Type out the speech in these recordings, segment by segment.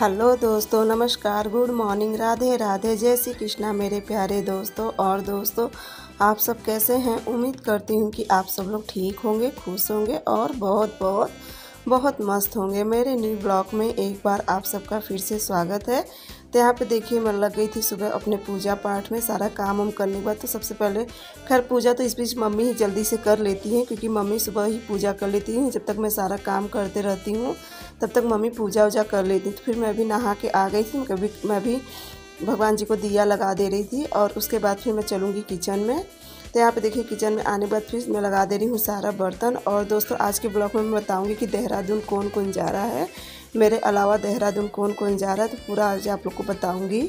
Hello दोस्तों, नमस्कार, good morning, Radhe Radhe, जय श्री कृष्णा मेरे प्यारे दोस्तों। और दोस्तों, आप सब कैसे हैं? उम्मीद करती हूँ कि आप सब लोग ठीक होंगे, खुश होंगे और बहुत बहुत बहुत मस्त होंगे। मेरे न्यू ब्लॉग में एक बार आप सबका फिर से स्वागत है। तो यहाँ पे देखिए, मैं लग गई थी सुबह अपने पूजा पाठ में। सारा काम वाम करने के बाद तो सबसे पहले खैर पूजा तो इस बीच मम्मी ही जल्दी से कर लेती हैं, क्योंकि मम्मी सुबह ही पूजा कर लेती हैं। जब तक मैं सारा काम करते रहती हूँ तब तक मम्मी पूजा वूजा कर लेती थी। तो फिर मैं भी नहा के आ गई थी। मैं भी भगवान जी को दिया लगा दे रही थी और उसके बाद फिर मैं चलूँगी किचन में। तो यहाँ पे देखिए, किचन में आने के बाद फिर मैं लगा दे रही हूँ सारा बर्तन। और दोस्तों, आज के ब्लॉग में मैं बताऊँगी कि देहरादून कौन कौन जा रहा है, मेरे अलावा देहरादून कौन कौन जा रहा है, तो पूरा आज आप लोग को बताऊँगी।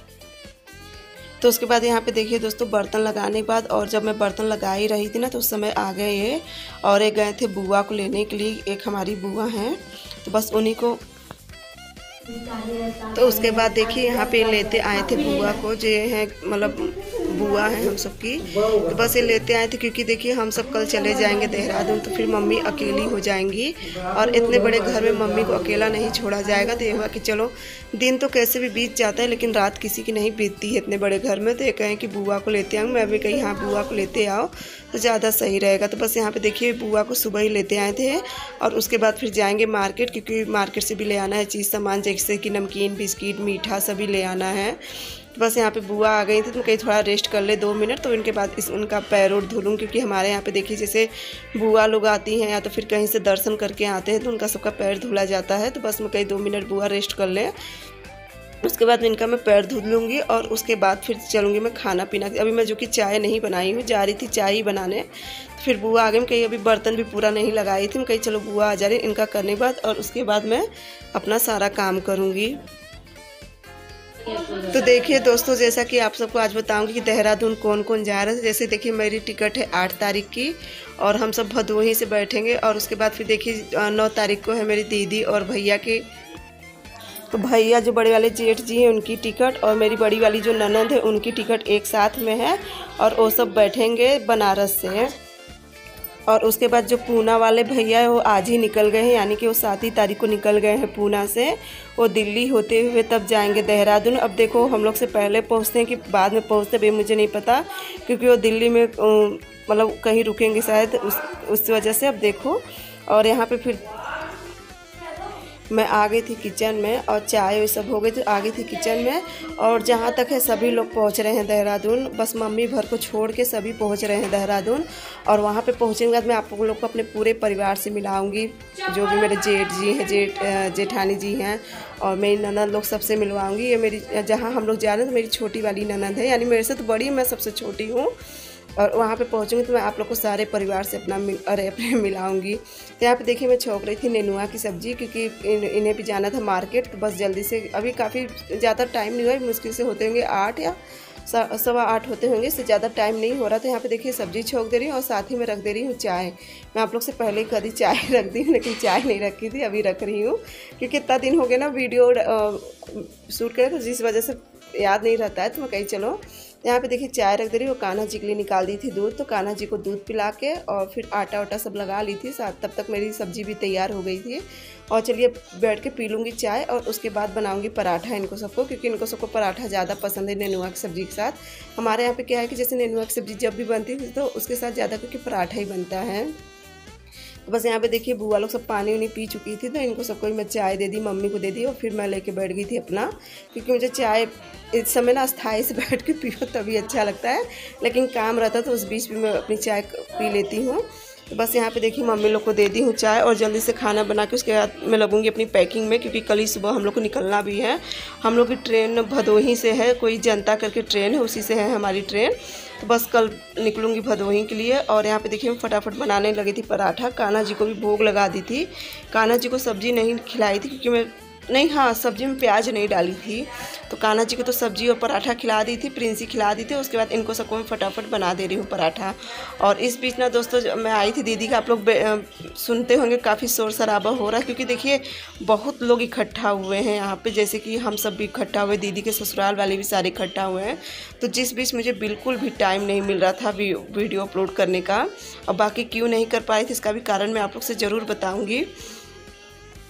तो उसके बाद यहाँ पे देखिए दोस्तों, बर्तन लगाने के बाद और जब मैं बर्तन लगा ही रही थी ना, तो उस समय आ गए ये और एक गए थे बुआ को लेने के लिए। एक हमारी बुआ हैं, तो बस उन्हीं को। तो उसके बाद देखिए, यहाँ पे लेते आए थे बुआ को, जो है मतलब बुआ है हम सब की। तो बस ये लेते आए थे, क्योंकि देखिए हम सब कल चले जाएंगे देहरादून, तो फिर मम्मी अकेली हो जाएंगी और इतने बड़े घर में मम्मी को अकेला नहीं छोड़ा जाएगा। तो ये हुआ कि चलो, दिन तो कैसे भी बीत जाता है लेकिन रात किसी की नहीं बीतती है इतने बड़े घर में। तो ये कहें कि बुआ को लेते आऊँ। मैं भी कही हाँ, बुआ को लेते आओ तो ज़्यादा सही रहेगा। तो बस यहाँ पे देखिए, बुआ को सुबह ही लेते आए थे और उसके बाद फिर जाएंगे मार्केट, क्योंकि मार्केट से भी ले आना है चीज़ सामान, जैसे कि नमकीन, बिस्किट, मीठा सभी ले आना है। तो बस यहाँ पे बुआ आ गई थी, तो कहीं थोड़ा रेस्ट कर ले 2 मिनट, तो इनके बाद उनका पैर और धुलूँ, क्योंकि हमारे यहाँ पे देखिए जैसे बुआ लोग आती हैं या तो फिर कहीं से दर्शन करके आते हैं तो उनका सबका पैर धुला जाता है। तो बस मैं कहीं 2 मिनट बुआ रेस्ट कर ले, उसके बाद इनका मैं पैर धुल लूँगी और उसके बाद फिर चलूँगी मैं खाना पीना। अभी मैं जो कि चाय नहीं बनाई हूँ, जा रही थी चाय ही बनाने। तो फिर बुआ आ गई, कहीं अभी बर्तन भी पूरा नहीं लगाई थी, कहीं चलो बुआ आ जा रही इनका करने के बाद, और उसके बाद मैं अपना सारा काम करूँगी। तो देखिए दोस्तों, जैसा कि आप सबको आज बताऊंगी कि देहरादून कौन कौन जा रहा है। जैसे देखिए, मेरी टिकट है 8 तारीख की और हम सब भदोही से बैठेंगे। और उसके बाद फिर देखिए 9 तारीख को है मेरी दीदी और भैया की, तो भैया जो बड़े वाले जेठ जी हैं उनकी टिकट, और मेरी बड़ी वाली जो ननद है उनकी टिकट एक साथ में है। और वो सब बैठेंगे बनारस से। और उसके बाद जो पूना वाले भैया है वो आज ही निकल गए हैं, यानी कि वो 7 तारीख को निकल गए हैं पूना से। वो दिल्ली होते हुए तब जाएंगे देहरादून। अब देखो, हम लोग से पहले पहुंचते हैं कि बाद में पहुंचते भी मुझे नहीं पता, क्योंकि वो दिल्ली में मतलब कहीं रुकेंगे शायद, उस वजह से। अब देखो, और यहाँ पे फिर मैं आ गई थी किचन में और चाय सब हो गई, तो आ गई थी किचन में। और जहाँ तक है सभी लोग पहुँच रहे हैं देहरादून, बस मम्मी भर को छोड़ के सभी पहुँच रहे हैं देहरादून। और वहाँ पे पहुँचने के बाद मैं आप लोग को अपने पूरे परिवार से मिलाऊंगी, जो भी मेरे जेठ जी हैं, जेठानी जी हैं और मेरी ननद लोग, सबसे मिलवाऊंगी। ये मेरी, जहाँ हम लोग जा रहे हैं तो मेरी छोटी वाली ननद है, यानी मेरे से तो बड़ी, मैं सबसे छोटी हूँ। और वहाँ पे पहुँचूंगी तो मैं आप लोग को सारे परिवार से अपने मिलाऊंगी। तो यहाँ पे देखिए, मैं छोंक रही थी नेनुआ की सब्ज़ी, क्योंकि इन्हें भी जाना था मार्केट। तो बस जल्दी से, अभी काफ़ी ज़्यादा टाइम नहीं हुआ, मुश्किल से होते होंगे 8 या 8:15 होते होंगे, इससे ज़्यादा टाइम नहीं हो रहा। तो यहाँ पे देखिए सब्ज़ी छोंक दे रही हूँ और साथ ही में रख दे रही हूँ चाय। मैं आप लोग से पहले ही कभी चाय रख दी, लेकिन चाय नहीं रखी थी, अभी रख रही हूँ, क्योंकि इतना दिन हो गया ना वीडियो शूट करें, तो जिस वजह से याद नहीं रहता है। तो मैं कहीं चलो, यहाँ पे देखिए चाय रख दे रही हूँ। कान्हा जी के लिए निकाल दी थी दूध, तो कान्हा जी को दूध पिला के और फिर आटा वाटा सब लगा ली थी साथ। तब तक मेरी सब्ज़ी भी तैयार हो गई थी। और चलिए बैठ के पी लूँगी चाय और उसके बाद बनाऊँगी पराठा इनको सबको, क्योंकि इनको सबको पराठा ज़्यादा पसंद है नेनुआ की सब्ज़ी के साथ। हमारे यहाँ पे क्या है कि जैसे नेनुआ की सब्ज़ी जब भी बनती थी तो उसके साथ ज़्यादा करके पराठा ही बनता है। तो बस यहाँ पे देखिए, बुआ लोग सब पानी उनी पी चुकी थी, तो इनको सबको मैं चाय दे दी, मम्मी को दे दी और फिर मैं लेके बैठ गई थी अपना, क्योंकि मुझे चाय इस समय ना अस्थाई से बैठ के पियो तभी अच्छा लगता है, लेकिन काम रहता तो उस बीच भी मैं अपनी चाय पी लेती हूँ। तो बस यहाँ पे देखिए, मम्मी लोग को दे दी हूँ चाय और जल्दी से खाना बना के उसके बाद मैं लगूंगी अपनी पैकिंग में, क्योंकि कल ही सुबह हम लोग को निकलना भी है। हम लोग की ट्रेन भदोही से है, कोई जनता करके ट्रेन है, उसी से है हमारी ट्रेन। तो बस कल निकलूँगी भदोही के लिए। और यहाँ पे देखिए, मैं फटाफट बनाने लगी थी पराठा। कान्हा जी को भी भोग लगा दी थी। कान्हा जी को सब्ज़ी नहीं खिलाई थी, क्योंकि मैं नहीं, हाँ, सब्ज़ी में प्याज नहीं डाली थी। तो कान्हा जी को तो सब्ज़ी और पराठा खिला दी थी, प्रिंसी खिला दी थी। उसके बाद इनको सबको मैं फटाफट बना दे रही हूँ पराठा। और इस बीच ना दोस्तों, मैं आई थी दीदी का, आप लोग सुनते होंगे काफ़ी शोर शराबा हो रहा है, क्योंकि देखिए बहुत लोग इकट्ठा हुए हैं यहाँ पे, जैसे कि हम सब भी इकट्ठा हुए, दीदी के ससुराल वाले भी सारे इकट्ठा हुए हैं। तो जिस बीच मुझे बिल्कुल भी टाइम नहीं मिल रहा था वीडियो अपलोड करने का। और बाकी क्यों नहीं कर पाई थी इसका भी कारण मैं आप लोग से ज़रूर बताऊँगी।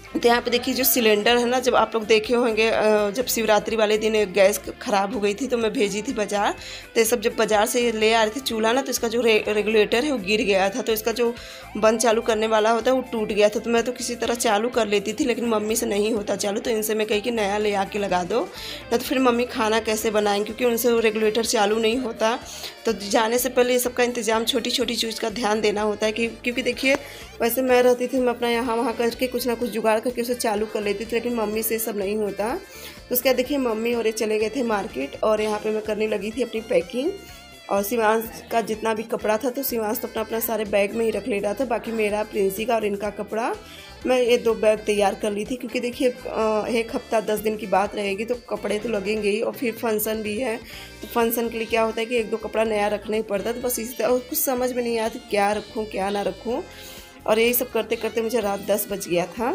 तो यहाँ पे देखिए जो सिलेंडर है ना, जब आप लोग देखे होंगे जब शिवरात्रि वाले दिन एक गैस ख़राब हो गई थी तो मैं भेजी थी बाज़ार। तो ये सब जब बाज़ार से ये ले आ रही थी चूल्हा ना, तो इसका जो रेगुलेटर है वो गिर गया था। तो इसका जो बंद चालू करने वाला होता है वो टूट गया था। तो मैं तो किसी तरह चालू कर लेती थी, लेकिन मम्मी से नहीं होता चालू। तो इनसे मैं कही कि नया ले आके लगा दो, ना तो फिर मम्मी खाना कैसे बनाएंगे, क्योंकि उनसे वो रेगुलेटर चालू नहीं होता। तो जाने से पहले ये सब का इंतज़ाम, छोटी छोटी चीज़ का ध्यान देना होता है। क्योंकि देखिए वैसे मैं रहती थी, मैं अपना यहाँ वहाँ करके कुछ ना कुछ जुगाड़ करके उसे चालू कर लेती थी, लेकिन मम्मी से सब नहीं होता। तो उसके बाद देखिए मम्मी और ये चले गए थे मार्केट, और यहाँ पे मैं करने लगी थी अपनी पैकिंग। और शिवांश का जितना भी कपड़ा था तो शिवांश तो अपना अपना सारे बैग में ही रख ले रहा था। बाकी मेरा, प्रिंसी का और इनका कपड़ा मैं ये 2 बैग तैयार कर ली थी, क्योंकि देखिए 1 हफ्ता 10 दिन की बात रहेगी तो कपड़े तो लगेंगे ही, और फिर फंक्शन भी है। तो फंक्शन के लिए क्या होता है कि 1-2 कपड़ा नया रखना ही पड़ता है। तो बस इसी तरह कुछ समझ में नहीं आया था क्या रखूँ क्या ना रखूँ, और यही सब करते करते मुझे रात 10 बज गया था।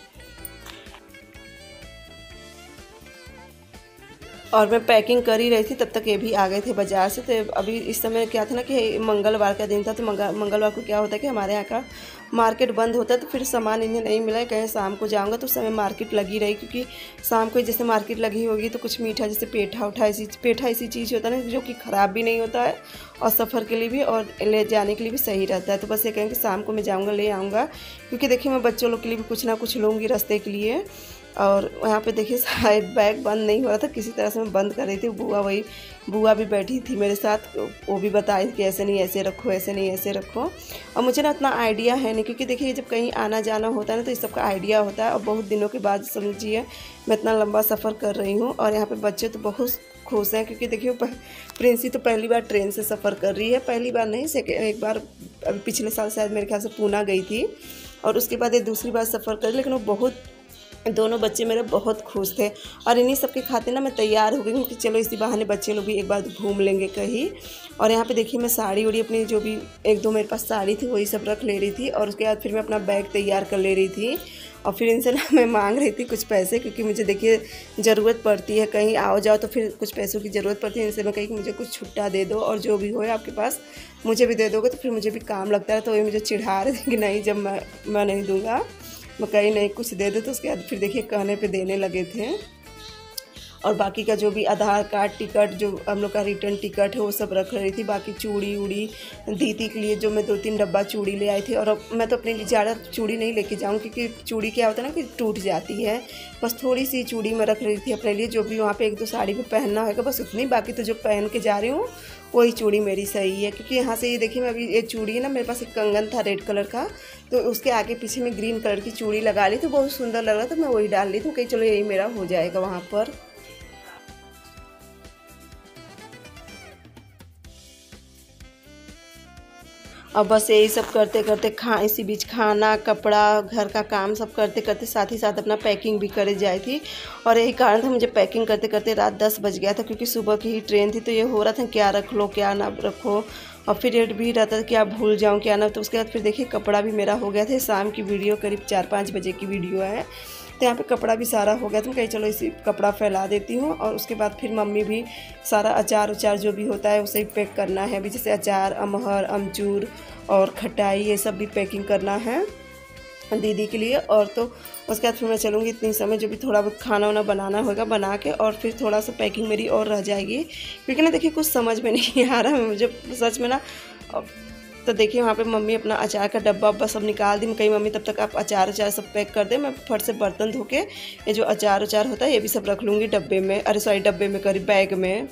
और मैं पैकिंग कर ही रही थी, तब तक ये भी आ गए थे बाज़ार से। तो अभी इस समय क्या था ना कि मंगलवार का दिन था, तो मंगलवार को क्या होता है कि हमारे यहाँ का मार्केट बंद होता है। तो फिर सामान इन्हें नहीं मिला, कहीं शाम को जाऊँगा तो उस समय मार्केट लगी रही, क्योंकि शाम को जैसे मार्केट लगी होगी तो कुछ मीठा, जैसे पेठा उठा, ऐसी चीज़ होता है ना जो कि ख़राब भी नहीं होता है, और सफ़र के लिए भी और ले जाने के लिए भी सही रहता है। तो बस ये कहें कि शाम को मैं जाऊँगा, ले आऊँगा, क्योंकि देखिए मैं बच्चों लोग के लिए भी कुछ ना कुछ लूँगी रास्ते के लिए। और यहाँ पे देखिए शायद बैग बंद नहीं हो रहा था, किसी तरह से मैं बंद कर रही थी। बुआ भी बैठी थी मेरे साथ, वो भी बताई कि ऐसे नहीं ऐसे रखो, ऐसे नहीं ऐसे रखो। और मुझे ना इतना आइडिया है नहीं, क्योंकि देखिए जब कहीं आना जाना होता है ना तो इस सब का आइडिया होता है। और बहुत दिनों के बाद समझिए मैं इतना लंबा सफ़र कर रही हूँ, और यहाँ पर बच्चे तो बहुत खुश हैं, क्योंकि देखिए प्रिंसी तो पहली बार ट्रेन से सफ़र कर रही है। पहली बार नहीं, एक बार अभी पिछले साल शायद मेरे ख्याल से पूना गई थी, और उसके बाद ये दूसरी बार सफ़र कर, लेकिन वो दोनों बच्चे मेरे बहुत खुश थे। और इन्हीं सब के खातिर ना मैं तैयार हो गई हूँ कि चलो इसी बहाने बच्चे लोग भी एक बार घूम लेंगे कहीं। और यहाँ पे देखिए मैं साड़ी उड़ी अपनी जो भी 1-2 मेरे पास साड़ी थी वही सब रख ले रही थी, और उसके बाद फिर मैं अपना बैग तैयार कर ले रही थी। और फिर इनसे ना मैं मांग रही थी कुछ पैसे, क्योंकि मुझे देखिए ज़रूरत पड़ती है, कहीं आओ जाओ तो फिर कुछ पैसों की ज़रूरत पड़ती है। इनसे मैं कही कि मुझे कुछ छुट्टा दे दो, और जो भी हो आपके पास मुझे भी दे दोगे तो फिर मुझे भी काम लगता है। तो ये मुझे चिढ़ा रहे थे कि नहीं, जब मैं नहीं दूँगा, मैं कहीं नहीं कुछ दे दे। तो उसके बाद फिर देखिए कहने पे देने लगे थे। और बाकी का जो भी आधार कार्ड, टिकट, जो हम लोग का रिटर्न टिकट है वो सब रख रही थी। बाकी चूड़ी उड़ी दीदी के लिए जो मैं 2-3 डब्बा चूड़ी ले आई थी। और अब मैं तो अपने लिए ज़्यादा चूड़ी नहीं लेके जाऊँ, क्योंकि चूड़ी क्या होता है ना कि टूट जाती है। बस थोड़ी सी चूड़ी मैं रख रही थी अपने लिए, जो भी वहाँ पे 1-2 साड़ी में पहनना होगा बस उतनी। बाकी तो जो पहन के जा रही हूँ वही चूड़ी मेरी सही है। क्योंकि यहाँ से ये देखिए मैं अभी ये चूड़ी है ना, मेरे पास एक कंगन था रेड कलर का, तो उसके आगे पीछे में ग्रीन कलर की चूड़ी लगा ली, तो बहुत सुंदर लग रहा था। मैं वही डाल ली थी, कहीं चलो यही मेरा हो जाएगा वहाँ पर। और बस यही सब करते करते इसी बीच खाना, कपड़ा, घर का काम सब करते करते साथ ही साथ अपना पैकिंग भी करे जाई थी। और यही कारण था मुझे पैकिंग करते करते रात 10 बज गया था, क्योंकि सुबह की ही ट्रेन थी। तो ये हो रहा था क्या रख लो क्या ना रखो, और फिर ये भी रहता था क्या भूल जाऊँ क्या ना। तो उसके बाद फिर देखिए कपड़ा भी मेरा हो गया था। शाम की वीडियो करीब 4-5 बजे की वीडियो है। तो यहाँ पे कपड़ा भी सारा हो गया था। कहीं चलो इसी कपड़ा फैला देती हूँ। और उसके बाद फिर मम्मी भी सारा अचार उचार जो भी होता है उसे ही पैक करना है अभी, जैसे अचार, अमहर, अमचूर और खटाई, ये सब भी पैकिंग करना है दीदी के लिए। और तो उसके बाद फिर मैं चलूँगी इतनी समय जो भी थोड़ा बहुत खाना वाना बनाना होगा बना के, और फिर थोड़ा सा पैकिंग मेरी और रह जाएगी। क्योंकि ना देखिए कुछ समझ में नहीं आ रहा है मुझे सच में ना। तो देखिए वहाँ पे मम्मी अपना अचार का डब्बा उब्बा सब निकाल दी। मैं कहीं मम्मी तब तक आप अचार उचार सब पैक कर दे, मैं फट से बर्तन धो के ये जो अचार उचार होता है ये भी सब रख लूँगी डब्बे में, अरे सॉरी डब्बे में करी बैग में।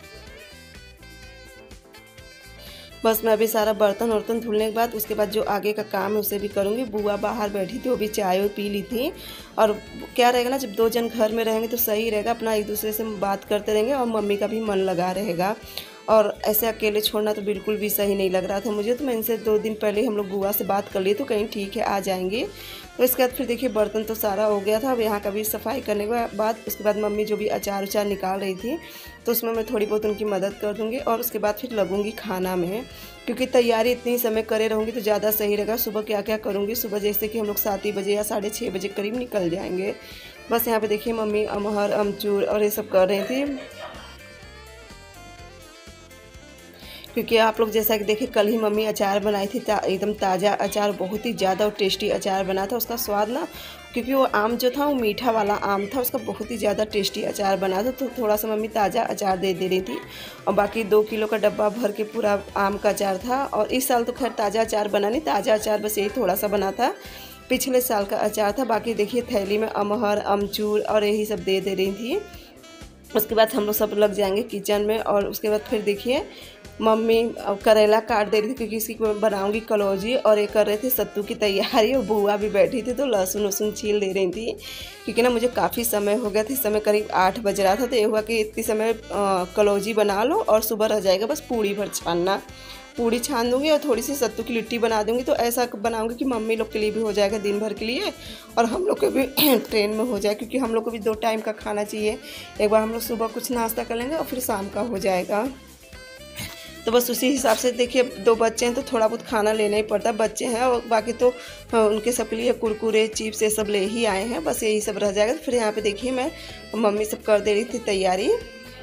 बस मैं अभी सारा बर्तन वर्तन धुलने के बाद उसके बाद जो आगे का काम है उसे भी करूँगी। बुआ बाहर बैठी थी, वो भी चाय पी ली थी। और क्या रहेगा ना, जब 2 जन घर में रहेंगे तो सही रहेगा, अपना एक दूसरे से बात करते रहेंगे और मम्मी का भी मन लगा रहेगा। और ऐसे अकेले छोड़ना तो बिल्कुल भी सही नहीं लग रहा था मुझे। तो मैं इनसे 2 दिन पहले हम लोग बुआ से बात कर लिए, तो कहीं ठीक है आ जाएंगे। तो इसके बाद फिर देखिए बर्तन तो सारा हो गया था। अब यहाँ का भी सफाई करने के बाद उसके बाद मम्मी जो भी अचार उचार निकाल रही थी तो उसमें मैं थोड़ी बहुत उनकी मदद कर दूँगी। और उसके बाद फिर लगूँगी खाना में, क्योंकि तैयारी इतनी समय करे रहूँगी तो ज़्यादा सही रहेगा। सुबह क्या क्या करूँगी, सुबह जैसे कि हम लोग 7 ही बजे या 6:30 बजे करीब निकल जाएंगे। बस यहाँ पे देखिए मम्मी अमहर, अमचूर और ये सब कर रही थी। क्योंकि आप लोग जैसा कि देखिए कल ही मम्मी अचार बनाई थी, एकदम ताज़ा अचार, बहुत ही ज़्यादा और टेस्टी अचार बना था। उसका स्वाद ना, क्योंकि वो आम जो था वो मीठा वाला आम था, उसका बहुत ही ज़्यादा टेस्टी अचार बना था। तो थोड़ा सा मम्मी ताज़ा अचार दे रही थी, और बाकी 2 किलो का डब्बा भर के पूरा आम का अचार था। और इस साल तो खैर ताज़ा अचार बना नहीं, ताज़ा अचार बस यही थोड़ा सा बना था, पिछले साल का अचार था। बाकी देखिए थैली में अमहर, अमचूर और यही सब दे रही थी। उसके बाद हम लोग सब लग जाएंगे किचन में, और उसके बाद फिर देखिए मम्मी करेला काट दे रही थी, क्योंकि इसकी बनाऊंगी कलौजी, और ये कर रहे थे सत्तू की तैयारी। और बुआ भी बैठी थी तो लहसुन वसुन छील दे रही थी, क्योंकि ना मुझे काफ़ी समय हो गया था, इस समय करीब 8 बज रहा था। तो ये हुआ कि इतनी समय कलौजी बना लो और सुबह रह जाएगा बस पूड़ी भर छानना। पूड़ी छान दूंगी और थोड़ी सी सत्तू की लिट्टी बना दूंगी। तो ऐसा बनाऊंगी कि मम्मी लोग के लिए भी हो जाएगा दिन भर के लिए, और हम लोग को भी ट्रेन में हो जाए, क्योंकि हम लोग को भी 2 टाइम का खाना चाहिए। एक बार हम लोग सुबह कुछ नाश्ता कर लेंगे और फिर शाम का हो जाएगा। तो बस उसी हिसाब से देखिए 2 बच्चे हैं तो थोड़ा बहुत खाना लेना ही पड़ता है, बच्चे हैं। और बाकी तो उनके सब के लिए कुरकुरे चिप्स ये सब ले ही आए हैं, बस यही सब रह जाएगा। तो फिर यहाँ पे देखिए मैं मम्मी सब कर दे रही थी तैयारी।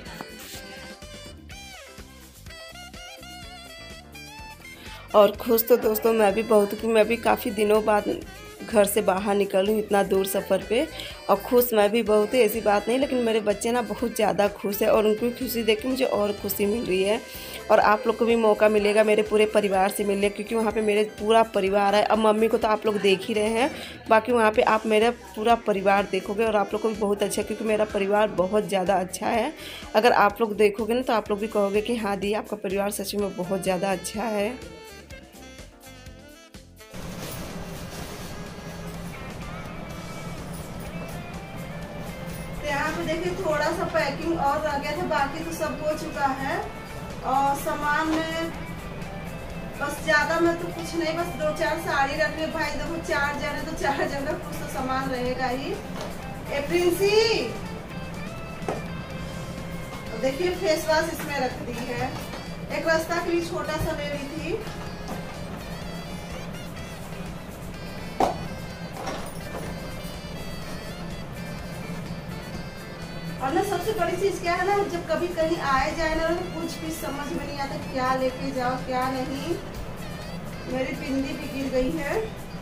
और खुश तो दोस्तों मैं भी बहुत हूँ कि मैं भी काफ़ी दिनों बाद घर से बाहर निकल हूँ इतना दूर सफ़र पे। और खुश मैं भी बहुत है, ऐसी बात नहीं, लेकिन मेरे बच्चे ना बहुत ज़्यादा खुश है, और उनकी खुशी देख के मुझे और खुशी मिल रही है। और आप लोग को भी मौका मिलेगा मेरे पूरे परिवार से मिलने, क्योंकि वहाँ पे मेरे पूरा परिवार है। अब मम्मी को तो आप लोग देख ही रहे हैं, बाकी वहाँ पे आप मेरा पूरा परिवार देखोगे, और आप लोग को भी बहुत अच्छा है, क्योंकि मेरा परिवार बहुत ज़्यादा अच्छा है। अगर आप लोग देखोगे ना तो आप लोग भी कहोगे कि हाँ दी आपका परिवार सच में बहुत ज़्यादा अच्छा है। यहाँ पे देखिए थोड़ा सा पैकिंग और रह गया था, बाकी तो सब हो चुका है। और सामान में बस ज़्यादा में तो कुछ नहीं, बस 2-4 साड़ी रख ले भाई। देखो 4 जने तो 4 जगह कुछ तो सामान रहेगा ही। ए प्रिंसी, देखिए फेस वॉश इसमें रख दी है। एक रास्ता के लिए छोटा सा ले रही थी। और ना सबसे बड़ी चीज क्या है ना, जब कभी कहीं आए जाए ना तो कुछ भी समझ में नहीं आता क्या लेके जाओ क्या नहीं। मेरी बिंदी भी गिर गई है।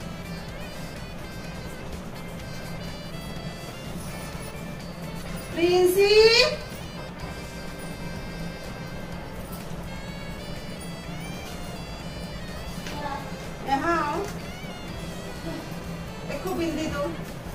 प्रिंसी, यहाँ आओ, देखो बिंदी दो।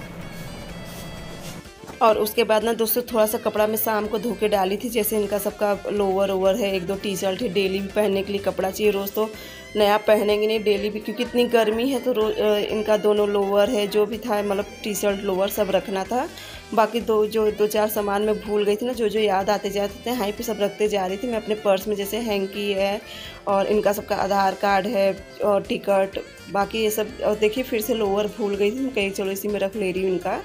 और उसके बाद ना दोस्तों थोड़ा सा कपड़ा मैं शाम को धो के डाली थी, जैसे इनका सबका लोअर ओवर है, 1-2 टी-शर्ट है, डेली भी पहनने के लिए कपड़ा चाहिए। रोज़ तो नया पहनेंगे नहीं, डेली भी, क्योंकि इतनी गर्मी है। तो इनका दोनों लोअर है, जो भी था मतलब टी-शर्ट लोअर सब रखना था। बाकी 2-4 सामान मैं भूल गई थी ना, जो याद आते जाते थे हाई पे सब रखते जा रही थी मैं अपने पर्स में, जैसे हैंकी है और इनका सबका आधार कार्ड है और टिकट, बाकी ये सब। और देखिए फिर से लोअर भूल गई थी, मैं कहीं चलो इसी में रख ले रही हूँ इनका।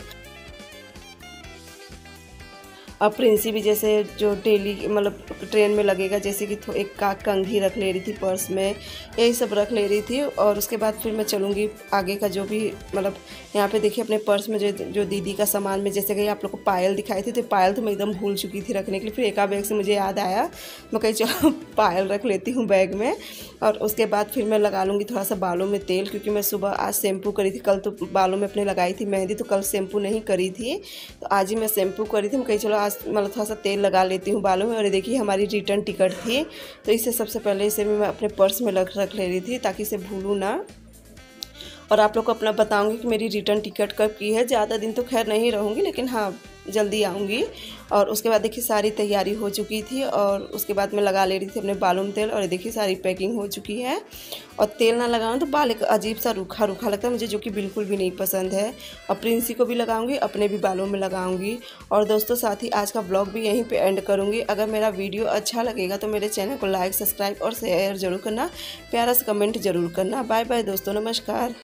अब प्रिंसी भी जैसे जो डेली मतलब ट्रेन में लगेगा, जैसे कि एक कंघी रख ले रही थी पर्स में, यही सब रख ले रही थी। और उसके बाद फिर मैं चलूँगी आगे का जो भी मतलब यहाँ पे देखिए अपने पर्स में जो दीदी का सामान में, जैसे कि आप लोग को पायल दिखाई थी, तो पायल तो मैं एकदम भूल चुकी थी रखने के लिए। फिर एक बैग से मुझे याद आया, मैं कहीं चलो पायल रख लेती हूँ बैग में। और उसके बाद फिर मैं लगा लूँगी थोड़ा सा बालों में तेल, क्योंकि मैं सुबह आज शैम्पू करी थी, कल तो बालों में अपने लगाई थी मेहंदी, तो कल शैम्पू नहीं करी थी, तो आज ही मैं शैम्पू करी थी। मैं कहीं चलो आज मतलब थोड़ा सा तेल लगा लेती हूँ बालों में। और देखिए हमारी रिटर्न टिकट थी, तो इसे सबसे पहले इसे मैं अपने पर्स में रख ले रही थी ताकि इसे भूलूँ ना। और आप लोग को अपना बताऊंगी कि मेरी रिटर्न टिकट कब की है। ज़्यादा दिन तो खैर नहीं रहूँगी, लेकिन हाँ जल्दी आऊँगी। और उसके बाद देखिए सारी तैयारी हो चुकी थी, और उसके बाद मैं लगा ले रही थी अपने बालों में तेल। और देखिए सारी पैकिंग हो चुकी है। और तेल ना लगाऊँ तो बाल एक अजीब सा रूखा रूखा लगता है मुझे, जो कि बिल्कुल भी नहीं पसंद है। और प्रिंसी को भी लगाऊंगी, अपने भी बालों में लगाऊंगी। और दोस्तों साथ ही आज का ब्लॉग भी यहीं पे एंड करूँगी। अगर मेरा वीडियो अच्छा लगेगा तो मेरे चैनल को लाइक, सब्सक्राइब और शेयर जरूर करना, प्यारा सा कमेंट जरूर करना। बाय बाय दोस्तों, नमस्कार।